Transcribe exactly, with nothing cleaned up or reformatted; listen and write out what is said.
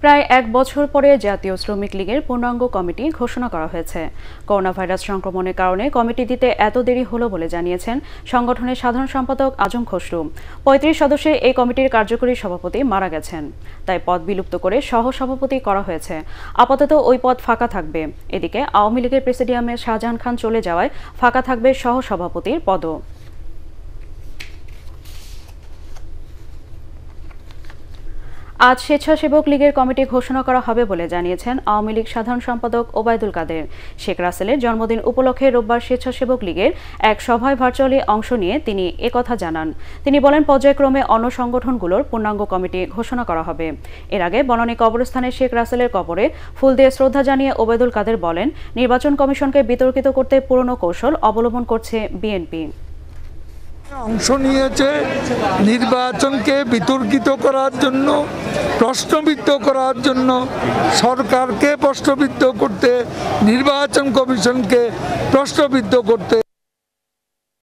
প্রায় এক বছর পরে জাতীয় শ্রমিক লীগের পূর্ণাঙ্গ কমিটি ঘোষণা করা হয়েছে। করোনা ভাইরাস সংক্রমণের কারণে কমিটি দিতে এত দেরি হলো বলে জানিয়েছেন সংগঠনের সাধারণ সম্পাদক আজম খসরু। পঁয়ত্রিশ সদস্যের এই কমিটির কার্যকরী সভাপতি মারা গেছেন, তাই পদ বিলুপ্ত করে সহ সভাপতি করা হয়েছে। আপাতত ওই পদ ফাঁকা থাকবে। এদিকে আওয়ামী লীগের প্রেসিডিয়ামে শাহজাহান খান চলে যাওয়ায় ফাঁকা থাকবে সহ সভাপতির পদও। আজ স্বেচ্ছাসেবক লীগের কমিটি ঘোষণা করা হবে বলে জানিয়েছেন আওয়ামী লীগ সাধারণ সম্পাদক ওবায়দুল কাদের। শেখ রাসেলের জন্মদিন উপলক্ষে রোববার স্বেচ্ছাসেবক লীগের এক সভায় ভার্চুয়ালি অংশ নিয়ে তিনি একথা জানান। তিনি বলেন, পর্যায়ক্রমে অন্য সংগঠনগুলোর পূর্ণাঙ্গ কমিটি ঘোষণা করা হবে। এর আগে বনানী কবরস্থানে শেখ রাসেলের কবরে ফুল দিয়ে শ্রদ্ধা জানিয়ে ওবায়দুল কাদের বলেন, নির্বাচন কমিশনকে বিতর্কিত করতে পুরনো কৌশল অবলম্বন করছে বিএনপি। অংশ নিয়েছে নির্বাচনকে বিতর্কিত করার জন্য, প্রশ্নবিদ্ধ করার জন্য, সরকারকে প্রশ্নবিদ্ধ করতে, নির্বাচন কমিশনকে প্রশ্নবিদ্ধ করতে।